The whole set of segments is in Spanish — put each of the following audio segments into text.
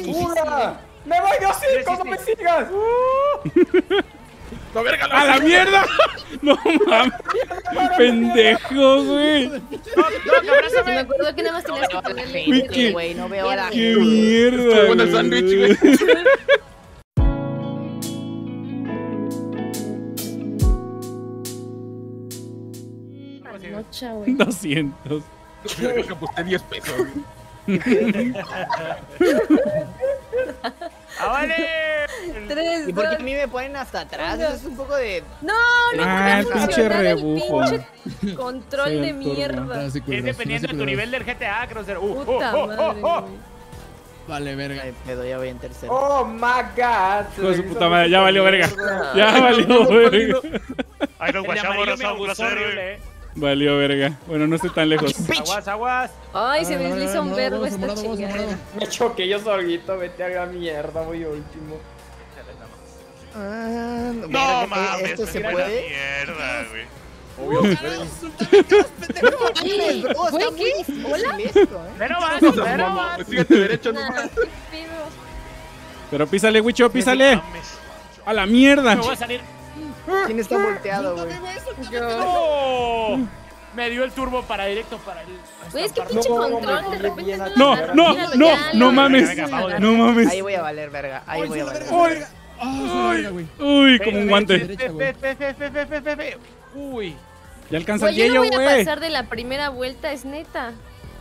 ¡Pura! ¡Me voy de hocico! ¡No me sigas! ¡No, verga! ¡A la mierda! ¡No mames! ¡Pendejo, güey! Sí, me acuerdo que nada más tenías que Uy, ponerle. qué- güey, no veo a la ¡Qué gente. mierda! Estuvo bueno el sándwich, güey. Nocha, güey. 200. Creo que aposté 10 pesos. ¡Ah, vale! 3, ¿Y por qué a 2. mí me ponen hasta atrás? Eso es un poco de... No, no Ah, el puede pinche funcionar el rebufo. pinche control Sí, de el turbo. mierda. Es dependiente de tu nivel del GTA, Cruiser. Puta madre, güey. Vale, verga. Ay, pedo, ya voy en tercero. ¡Oh, my God! Hijo de su puta madre, ya valió verga. Ya valió verga. Ahí nos El de guachamos, amarillo raza, me un gustó placer, horrible, Valió verga. Bueno, no estoy tan lejos. Aguas, aguas. Ay, se me desliza un verbo esta chingada. Me choqué yo solito, vete a la mierda, voy último. Ah, No verga, mames, ¿esto se mira la puede? mierda, güey. Mames, bro, Güey, está muy ¿qué? difícil ¿Hola? esto, Pero vas, No, pero mamá, vas. pues fíjate derecho, no Nah, mames. qué pedo. Pero písale, Wicho, písale. Mames. A la mierda. Me voy a salir. ¿Quién está volteado, güey? ¡No! Me dio el turbo para directo para el. Güey, es que No, pinche no, control no, de repente bien, no No, lo no, agarras. no, Ya, no ya, mames. venga, vamos. No mames. Ahí voy a valer, verga. Ahí voy a valer. Uy, uy, como un guante. Uy. Ya alcanza el Güey, yo no yello, voy a güey. pasar de la primera vuelta, es neta.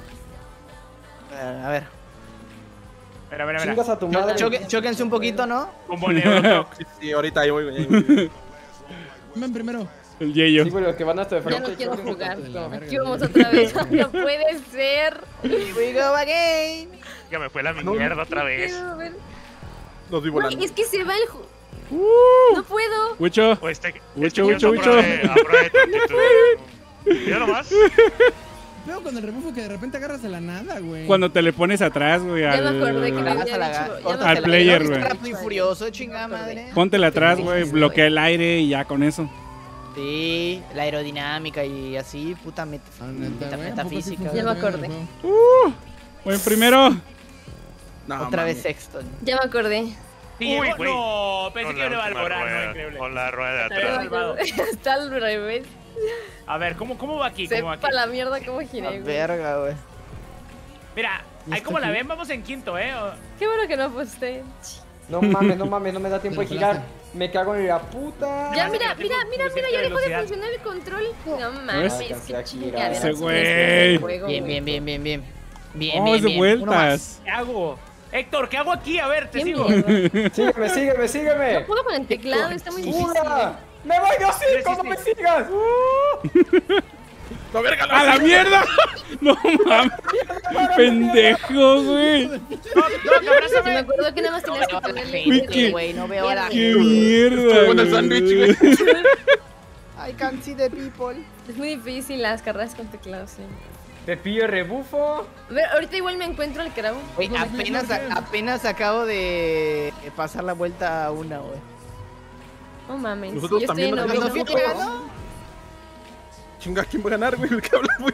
A ver. Mira. Chingas a tu madre. Chóquense un poquito, ¿no? Como neutro. Sí, ahorita ahí voy, güey. Ven primero. El yello. Sí, güey, los que van hasta de Ya frente. no quiero jugar. No. Aquí vamos otra vez. No puede ser. We go again. Ya me fue la mierda otra vez. Quiero ver. Los vi Güey, volando. es que se va el No puedo. Wicho. O este Huicho, quiero Huicho. aprove tu actitud. Mira nomás. Veo con el rebufo que de repente agarras de la nada, güey. Cuando te le pones atrás, güey, Ya me acordé que me al... había dicho. ya me Al acordé. player, No, güey. es Rápido y furioso, chingada madre. Póntele atrás, güey, bloquea el aire y ya con eso. Sí, la aerodinámica y así, puta metafísica. Ya me acordé. Voy primero. No, Otra vez mames. Sexton. Ya me acordé. Sí, Uy, llegó- güey. No, pensé Con que iba a la última alborar, no, rueda, increíble. con la rueda de Pero- atrás. salvado. Está al revés. A ver, ¿cómo va aquí? ¿Cómo va aquí? Sepa la mierda cómo La giré, güey. verga, güey. Mira, ahí como la ven, vamos en quinto, O- Qué bueno que no aposté. No mames, no me da tiempo de girar. Me cago en la puta. Ya, Ah, mira, sí, mira, tengo mira, suficiente ya dejó de velocidad. funcionar el control. No mames, Alcancé qué a girar. chingadera. Ese son güey. estas del juego, Bien, güey. bien, bien, bien, bien. Bien, Oh, bien, es de bien. Uno más. vueltas. ¿Qué hago? Héctor, ¿qué hago aquí? A ver, te Qué sigo. mierda. Sígueme. No puedo con el teclado, está muy difícil. ¡Pura! ¡Me voy de hocico! ¡No me sigas! No, verga, ¡A la mierda! No mames. Pendejo, güey. Sí, me acuerdo que nada más tenías que Uy, ponerle. qué- güey, no veo a la ¡Qué gente. mierda! Estuvo bueno el sándwich, güey. I can't see the people. Es muy difícil las carreras con teclado, sí. Te pillo rebufo. A ver, ahorita igual me encuentro al cravo. Güey, apenas acabo de pasar la vuelta a una, güey. No mames. Nosotros Yo estoy también en nos noveno. ¿Cuándo fui llegando? Chinga, ¿quién va a ganar, güey? El que habla, güey.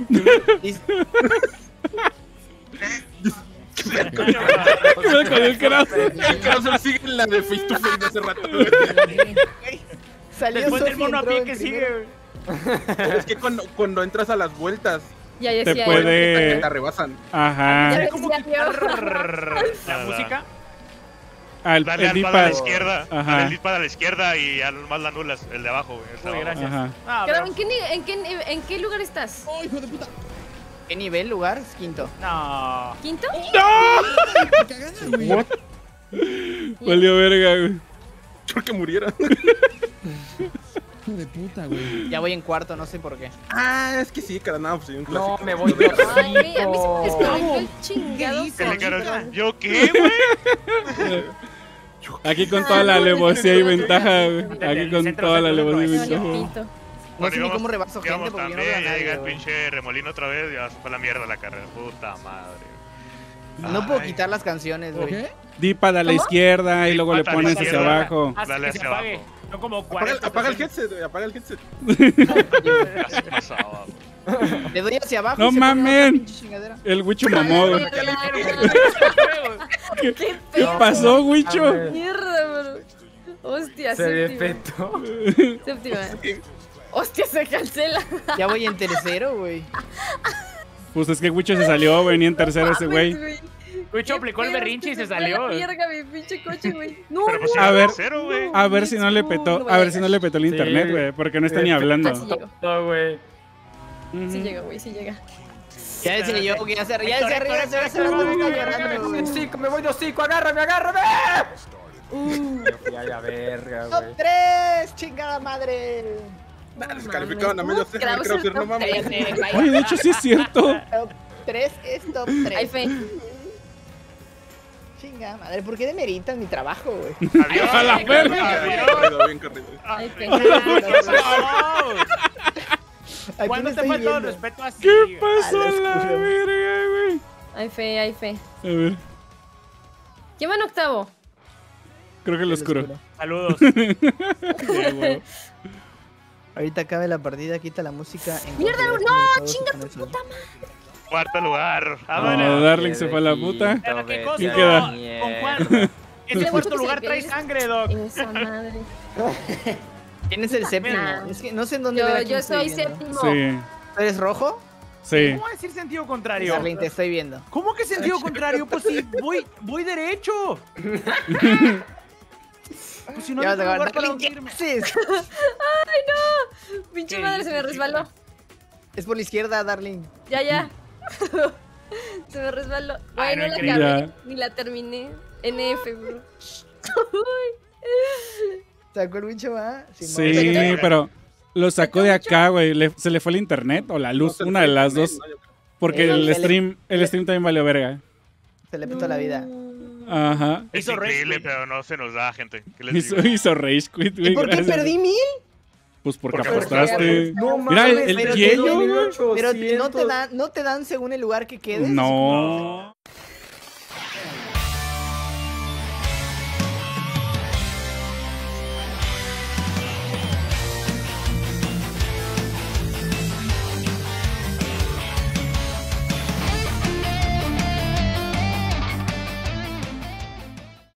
¿Qué pedo con el craso? El caso sigue en la de face to face de hace rato, güey. Salió Después del Sofi, mono a entró pie en que primero. sigue, güey. Es que cuando entras a las vueltas, Ya Te decía. puede- te rebasan. Ajá. Ya ¿Cómo decía quitar la Nada. música? Ah, Dale al D-pad. pad a la izquierda. Ajá. Dale el D-pad a la izquierda y al más la anulas, el de abajo, güey. el de Uy, abajo. gracias. Ajá. Ah, Cravo, pero- ¿en qué lugar estás? ¡Oh, hijo de puta! ¿Qué nivel, lugar? Quinto. No. ¿Quinto? What? Valió verga, güey. Creo que muriera. Hijo de puta, güey. Ya voy en cuarto, no sé por qué. Ah, es que sí, cara, no, pues soy un clásico. No, me voy de Ay, güey, a mí se me hocico. desconectó el chingado. Que le control. quedaron- ¿Yo qué, güey? Aquí con toda la alevosía y ventaja, güey. Aquí con toda la alevosía y No, yo ventaja. quinto. No sé ni cómo rebaso gente íbamos porque yo no también, veo a ya llega nadie, el güey. pinche remolino otra vez, ya se fue la mierda la carrera. Puta madre. No puedo Ay. quitar las canciones, güey. D-pad a la izquierda y luego le D-pad a la pones hacia izquierda. abajo. Hasta Dale que se hacia apague. abajo. Son como Apaga, 40. apaga el headset, güey, apaga el headset. Casi pasaba. Le doy hacia abajo. No y se pone otra mamen. pinche chingadera. El Wicho mamó, güey. ¿Qué pedo? pasó, Wicho? Mierda, bro. Hostia, Se ve séptima. feto. Séptima. Hostia, se cancela. Ya voy en tercero, güey. Pues es que Wicho se salió, venía en tercero ese güey. Wicho aplicó el berrinche y se salió. Mierda, mi pinche coche, güey. No, Pero pues A a ver. cero, güey. A ver si no le petó, a ver si no le petó el internet, güey, porque no está ni hablando. Sí llegó, No, güey. sí llega, güey, sí llega. Ya decía yo que ya se arriba, ya se arriba, ya se arriba, está llorando, güey. Cinco, me voy de hocico, agárrame, agárrame. Yo fui a la verga, Top güey. 3, chingada madre. Descalificaron a medio César, creo que no mames. Oye, de hecho sí es cierto. Top 3 es top 3. Hay fe. Chingada madre, ¿por qué demeritan mi trabajo, güey? Adiós. A la verga. Adiós. Corrido, bien corrido. Hay fe. Aquí ¿Cuándo me te estoy falta el viendo. respeto así? ¿Qué pasó a A la la oscura. verga, güey? Hay fe, hay fe. A ver, ¿Quién va en octavo? creo que lo oscuro. Saludos. Ya, güey. Ahorita acabe la partida, quita la música. En ¡Mierda, cuanto no! ya todos ¡Chinga con tu eso. puta madre! Cuarto lugar. No, Vámonos. Darling se fue a la puta. ¿Pero qué cosa? ¿Quién queda? ¿Con cuál? Ese Mira, cuarto mucho lugar que trae se sangre, Doc. Esa madre. ¿Quién es el séptimo? Nah. Es que no sé en dónde ver a quién Yo estoy soy viendo. séptimo. Sí, ¿Tú eres rojo? sí. ¿Cómo va a decir sentido contrario? Darling, te estoy viendo. ¿Cómo que sentido contrario? Pues sí, voy derecho. Pues si no Ya hay vas a otro lugar acabar. para Darling, ¿qué hundirme. haces? Pinche ¿Qué madre, se me dices, resbaló. Es por la izquierda, Darling. Ya. Se me resbaló. Ay, Güey, no no la increíble. acabé, ni la terminé. NF, bro. ¿Sacó el bicho, va? Sí, pero lo sacó de acá, güey. Se le fue el internet o la luz, una de las dos. Porque el stream también valió verga. Se le petó la vida. Ajá. Es Hizo rage increíble, quit. pero no se nos da, gente. ¿Qué les digo? Hizo rage quit, ¿Y güey. por qué gracias. perdí 1000? Pues porque Porque apostaste. No Mira, el pero Diego, tiene- güey. Pero no te dan según el lugar que quedes. No.